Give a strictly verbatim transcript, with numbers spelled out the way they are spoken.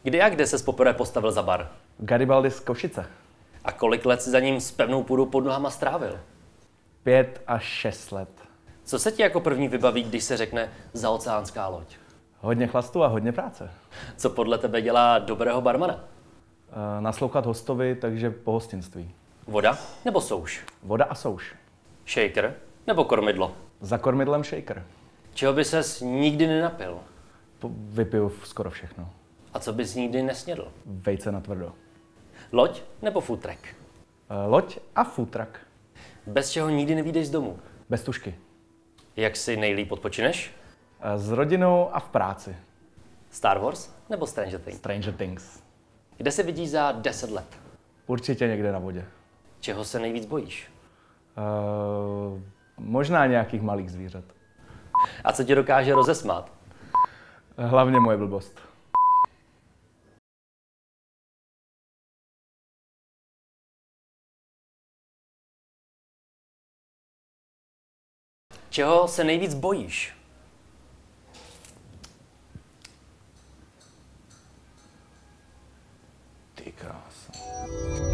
Kdy a kde ses poprvé postavil za bar? Garibaldi z Košice. A kolik let si za ním s pevnou půdou pod nohama strávil? Pět až šest let. Co se ti jako první vybaví, když se řekne zaoceánská loď? Hodně chlastu a hodně práce. Co podle tebe dělá dobrého barmana? E, naslouchat hostovi, takže pohostinství. Voda nebo souš? Voda a souš. Shaker nebo kormidlo? Za kormidlem shaker. Čeho by ses nikdy nenapil? Po- Vypiju skoro všechno. A co bys nikdy nesnědl? Vejce na tvrdo. Loď nebo food truck? E, loď a food truck. Bez čeho nikdy nevyjdeš z domu? Bez tušky. Jak si nejlíp odpočineš? E, s rodinou a v práci. Star Wars nebo Stranger Things? Stranger Things. Kde se vidíš za deset let? Určitě někde na vodě. Čeho se nejvíc bojíš? E, možná nějakých malých zvířat. A co tě dokáže rozesmát? Hlavně moje blbost. Čeho se nejvíc bojíš? Ty krása.